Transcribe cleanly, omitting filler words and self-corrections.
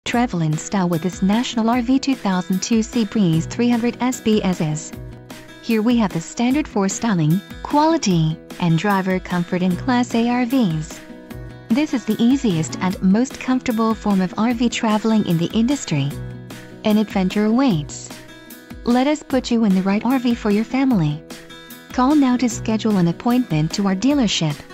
Travel in style with this National RV 2002 Sea Breeze 300 SBSS. Here we have the standard for styling, quality, and driver comfort in Class A RVs. This is the easiest and most comfortable form of RV traveling in the industry. An adventure awaits. Let us put you in the right RV for your family. Call now to schedule an appointment to our dealership.